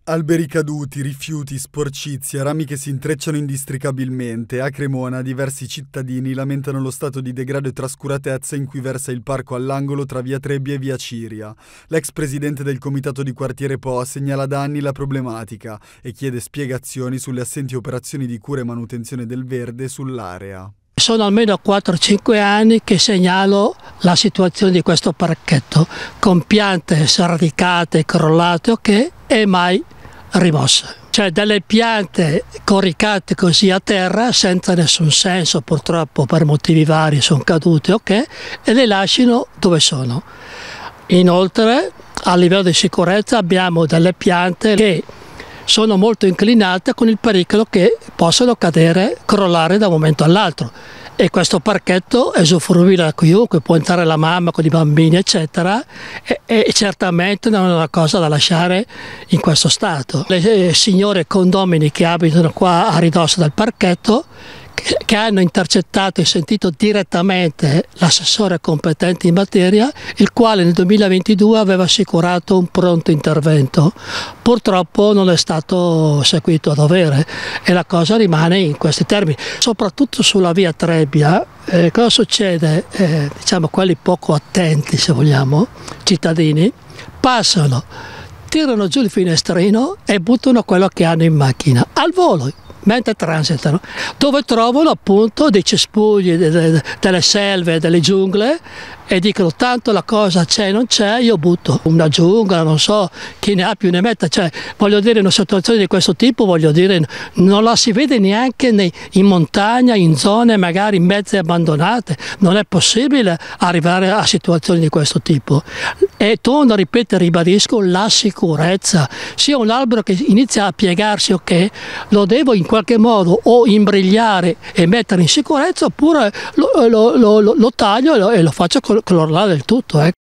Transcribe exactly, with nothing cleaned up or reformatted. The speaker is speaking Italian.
Alberi caduti, rifiuti, sporcizie, rami che si intrecciano indistricabilmente. A Cremona diversi cittadini lamentano lo stato di degrado e trascuratezza in cui versa il parco all'angolo tra via Trebbia e via Ciria. L'ex presidente del comitato di quartiere Po segnala da anni la problematica e chiede spiegazioni sulle assenti operazioni di cura e manutenzione del verde sull'area. Sono almeno quattro cinque anni che segnalo la situazione di questo parchetto, con piante sradicate, crollate, ok, e mai rimosse. Cioè delle piante coricate così a terra senza nessun senso, purtroppo per motivi vari sono cadute, ok, e le lasciano dove sono. Inoltre a livello di sicurezza abbiamo delle piante che sono molto inclinate con il pericolo che possano cadere, crollare da un momento all'altro. E questo parchetto è usufruibile da chiunque, può entrare la mamma con i bambini eccetera, e, e certamente non è una cosa da lasciare in questo stato. Le signore condomini che abitano qua a ridosso del parchetto, che, che hanno intercettato e sentito direttamente l'assessore competente in materia, il quale nel duemilaventidue aveva assicurato un pronto intervento. Purtroppo non è stato seguito a dovere e la cosa rimane in questi termini. Soprattutto sulla via Trebbia, eh, cosa succede? Eh, diciamo quelli poco attenti, se vogliamo, cittadini, passano, tirano giù il finestrino e buttano quello che hanno in macchina al volo, mentre transitano, dove trovano appunto dei cespugli, delle, delle selve, delle giungle, e dicono tanto la cosa c'è non c'è, io butto una giungla, non so, chi ne ha più ne metta. Cioè, voglio dire, in una situazione di questo tipo, voglio dire, non la si vede neanche nei, in montagna, in zone magari mezze abbandonate, non è possibile arrivare a situazioni di questo tipo. E torno a ripetere, ribadisco, la sicurezza, sia un albero che inizia a piegarsi, ok, lo devo in qualche modo o imbrigliare e mettere in sicurezza, oppure lo, lo, lo, lo taglio e lo, e lo faccio clorare del tutto. Eh.